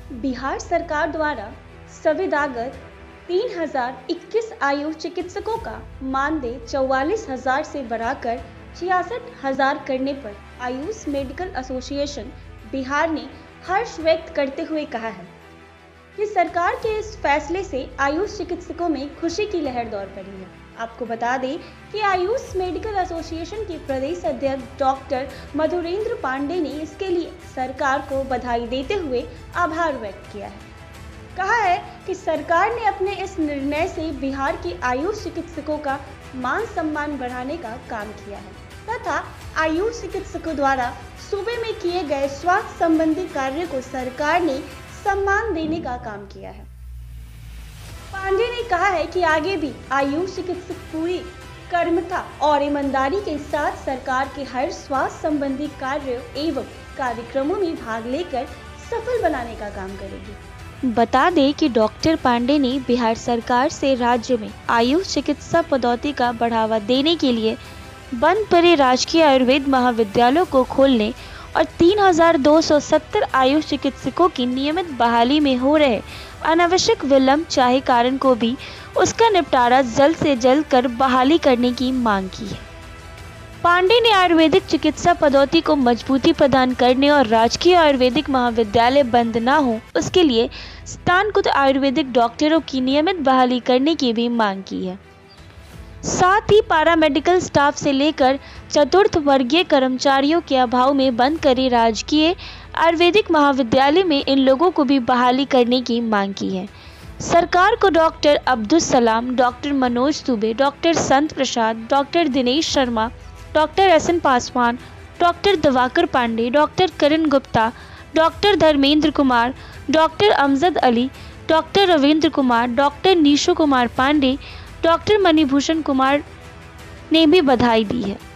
बिहार सरकार द्वारा संविदागत 3021 आयुष चिकित्सकों का मानदेय 44,000 से बढ़ाकर 66,000 करने पर आयुष मेडिकल एसोसिएशन बिहार ने हर्ष व्यक्त करते हुए कहा है कि सरकार के इस फैसले से आयुष चिकित्सकों में खुशी की लहर दौड़ पड़ी है। आपको बता दें कि आयुष मेडिकल एसोसिएशन के प्रदेश अध्यक्ष डॉक्टर मधुरेंद्र पांडे ने इसके लिए सरकार को बधाई देते हुए आभार व्यक्त किया है। कहा है कि सरकार ने अपने इस निर्णय से बिहार के आयुष चिकित्सकों का मान सम्मान बढ़ाने का काम किया है तथा आयुष चिकित्सकों द्वारा सूबे में किए गए स्वास्थ्य संबंधी कार्य को सरकार ने सम्मान देने का काम किया है। पांडे ने कहा है कि आगे भी आयुष चिकित्सक पूरी कर्मठता और ईमानदारी के साथ सरकार के हर स्वास्थ्य संबंधी कार्य एवं कार्यक्रमों में भाग लेकर सफल बनाने का काम करेगी। बता दें कि डॉक्टर पांडे ने बिहार सरकार से राज्य में आयुष चिकित्सा पद्धति का बढ़ावा देने के लिए बंद पड़े राजकीय आयुर्वेद महाविद्यालयों को खोलने और 3,270 आयुष चिकित्सकों की नियमित बहाली में हो रहे अनावश्यक विलंब चाहे कारण को भी उसका निपटारा जल्द से जल्द कर बहाली करने की मांग की है। पांडे ने आयुर्वेदिक चिकित्सा पद्धति को मजबूती प्रदान करने और राजकीय आयुर्वेदिक महाविद्यालय बंद न हो उसके लिए स्नातकोत्तर आयुर्वेदिक डॉक्टरों की नियमित बहाली करने की भी मांग की है। साथ ही पैरामेडिकल स्टाफ से लेकर चतुर्थ वर्गीय कर्मचारियों के अभाव में बंद करे राजकीय आयुर्वेदिक महाविद्यालय में इन लोगों को भी बहाली करने की मांग की है। सरकार को doctor Abdul Salam, doctor Manoj Dubey, doctor Sant Prasad, doctor Dinesh Sharma, doctor S N. Paswan, doctor Diwakar Pandey, doctor Karan Gupta, doctor Dharmendra Kumar, doctor Amjad Ali, doctor Ravindra Kumar, doctor Nishu Kumar Pandey, doctor Manibhushan Kumar ने भी बधाई दी है।